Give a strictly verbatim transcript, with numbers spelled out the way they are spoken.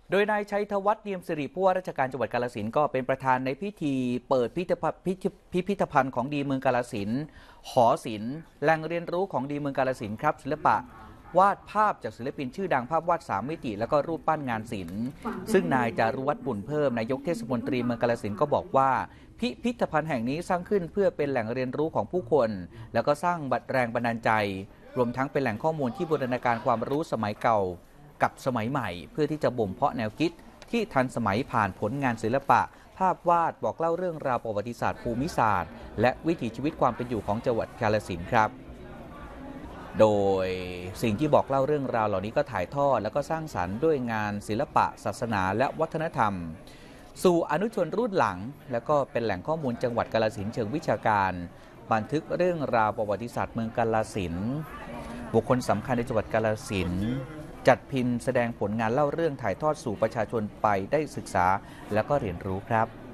โดยนายชัยธวัฒน์เนียมสิริผู้ว่าราชการจังหวัดกาฬสินธุ์ก็เป็นประธานในพิธีเปิดพิพิธภัณฑ์ของดีเมืองกาฬสินธุ์หอศิลป์แหล่งเรียนรู้ของดีเมืองกาฬสินธุ์ครับศิลปะวาดภาพจากศิลปินชื่อดังภาพวาดสามมิติแล้วก็รูปปั้นงานศิลป์ซึ่งนายจารุวัฒน์บุญเพิ่มนายกเทศมนตรีเมืองกาฬสินธุ์ก็บอกว่าพิพิธภัณฑ์แห่งนี้สร้างขึ้นเพื่อเป็นแหล่งเรียนรู้ของผู้คนแล้วก็สร้างบัตรแรงบันดาลใจรวมทั้งเป็นแหล่งข้อมูลที่บูรณาการความรู้สมัยเก่ากับสมัยใหม่เพื่อที่จะบ่มเพาะแนวคิดที่ทันสมัยผ่านผลงานศิลปะภาพวาดบอกเล่าเรื่องราวประวัติศาสตร์ภูมิศาสตร์และวิถีชีวิตความเป็นอยู่ของจังหวัดกาฬสินธุ์ครับโดยสิ่งที่บอกเล่าเรื่องราวเหล่านี้ก็ถ่ายทอดแล้วก็สร้างสรรค์ด้วยงานศิลปะศาสนาและวัฒนธรรมสู่อนุชนรุ่นหลังแล้วก็เป็นแหล่งข้อมูลจังหวัดกาฬสินธุ์เชิงวิชาการบันทึกเรื่องราวประวัติศาสตร์เมืองกาฬสินธุ์บุคคลสำคัญในจังหวัดกาฬสินธุ์จัดพิมพ์แสดงผลงานเล่าเรื่องถ่ายทอดสู่ประชาชนไปได้ศึกษาแล้วก็เรียนรู้ครับ